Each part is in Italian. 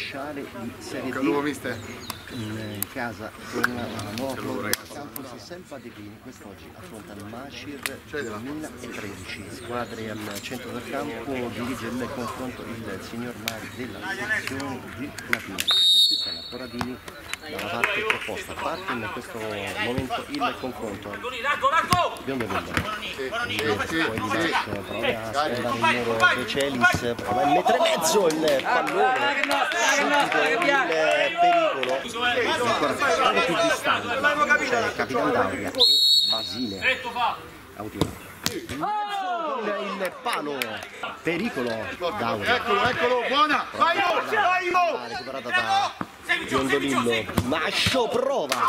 Bresciale di Serie D in casa con la nuova Flora Campus Selva dei Pini. Quest'oggi affronta il Macir 2013, squadre al centro del campo, dirige il confronto il signor Mari della sezione di Latina. Cristiano Corradini dalla parte opposta, parte in questo momento il confronto. Biondo Bello, poi di Marco, prova a sfondare il muro De Celis, prova il metro e mezzo il pallone, subito il pericolo, ancora poco più distante, c'è Capitan Dauria e Basile Autiero. Il palo, pericolo Dauria. Eccolo, buona, vai! Recuperata da Biondolillo, Mascio prova.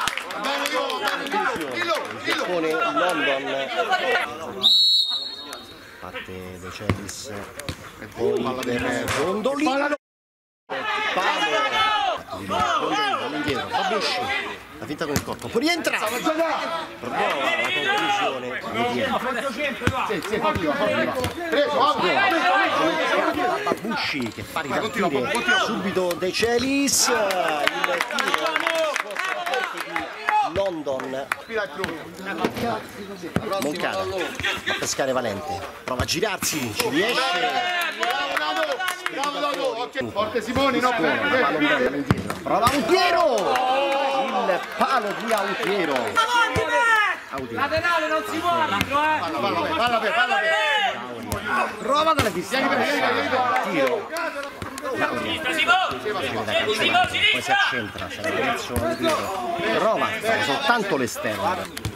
Pone London. Parte De Celis, poi per Biondolillo. Palo. Indietro, Fabiusci. La finta con il corpo, poi rientra! Prova la conclusione. Babusci che fa ripartire subito De Celis. Il tiro di London. Moncada a pescare Valente. Prova a girarsi, ci riesce. Forte Simoni, no? Prova Autiero! Il palo di Autiero. Laterale non si può, Palla per. Prova dalla distanza. Tiro. Poi si accentra, c'è l'indirizzo Autiero. Prova, soltanto l'esterno.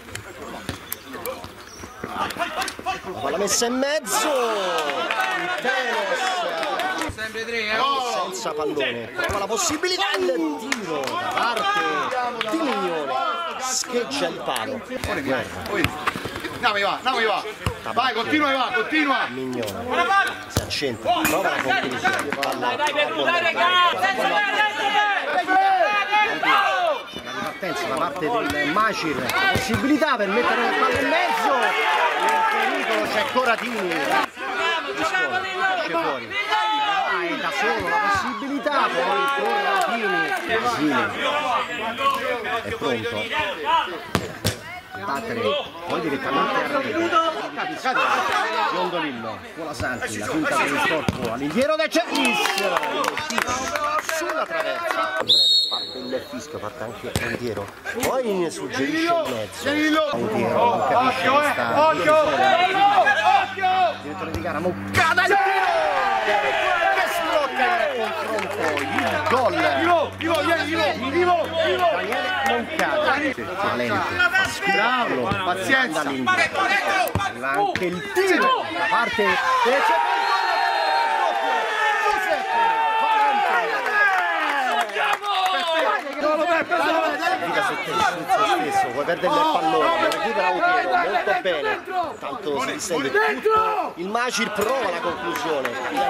La messa in mezzo. Senza pallone, prova la possibilità, il tiro da parte di Mignone, scheggia il palo. Navi va. Vai, continua. Mignone si accentra, prova la conclusione. La ripartenza da parte del Macir, la possibilità per mettere la palla in mezzo. Nel pericolo c'è Corradini. Esce fuori. È da solo la possibilità, poi Corradini. È pronto a battere poi direttamente a rete. Biondolillo, Cuola Santi, la punta per il corpo all'indietro De Celis, sulla traversa. Parte il fischio, parte anche Autiero, poi suggerisce il mezzo. Autiero non capisce questa direttore di gara, Moncada il tiro! Confronto il gol Daniele Moncada, Valente, bravo, pazienza, arriva anche il tiro da parte vita sotto il stesso, vuoi perdere il pallone, recupera Autiero molto bene, tanto si distende tutto, il Macir prova la conclusione,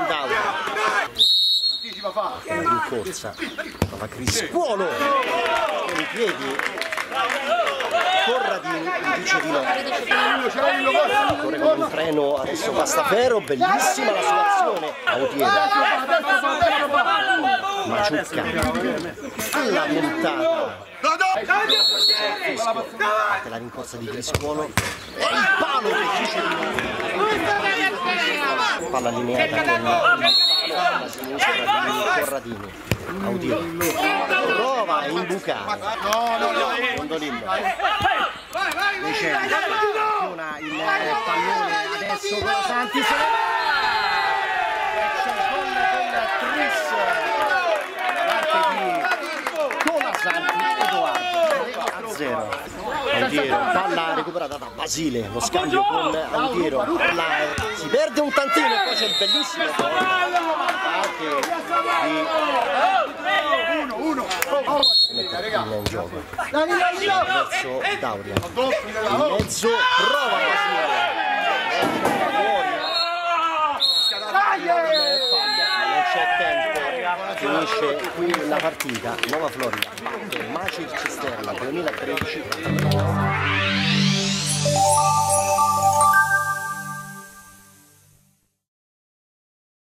in corsa, prova Crispuolo con i piedi, Corradini dice di no, corre con un freno, adesso Pastafero, bellissima la sua azione, Autiero, Maciucca alla puntata, la rincorsa di Crispuolo e il palo che dice di no, palla allineata con Corradini, Autiero prova a imbucare Biondolillo, invece funziona il pallone adesso con Santi, se ne va, c'è il gol con Tris da parte di Cuola Santi, Edoardo 3-0. Autiero, palla recuperata da Basile, lo scambio con Autiero, palla si perde un tantino e poi c'è il bellissimo gol in gioco verso Dauria, in mezzo prova Basile, non c'è tempo, finisce qui la partita. Nuova Florida batte Macir Cisterna 2013.